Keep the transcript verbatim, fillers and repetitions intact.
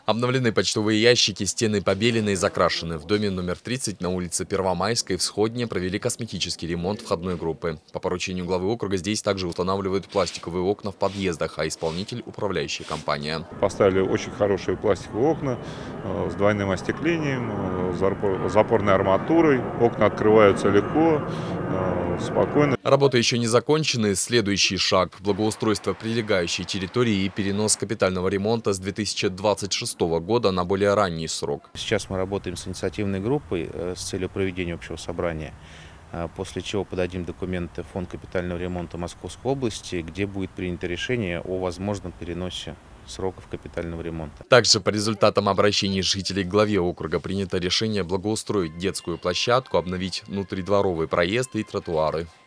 Обновлены почтовые ящики, стены побелены и закрашены. В доме номер тридцать на улице Первомайской в Сходне провели косметический ремонт входной группы. По поручению главы округа здесь также устанавливают пластиковые окна в подъездах, а исполнитель – управляющая компания. Поставили очень хорошие пластиковые окна э, с двойным остеклением, э, запорной арматурой. Окна открываются легко, э, спокойно. Работы еще не закончены. Следующий шаг – благоустройство прилегающей территории и перенос капитального ремонта с две тысячи двадцать шестого года на более ранний срок. Сейчас мы работаем с инициативной группой с целью проведения общего собрания, после чего подадим документы в Фонд капитального ремонта Московской области, где будет принято решение о возможном переносе сроков капитального ремонта. Также по результатам обращений жителей к главе округа принято решение благоустроить детскую площадку, обновить внутридворовый проезд и тротуары.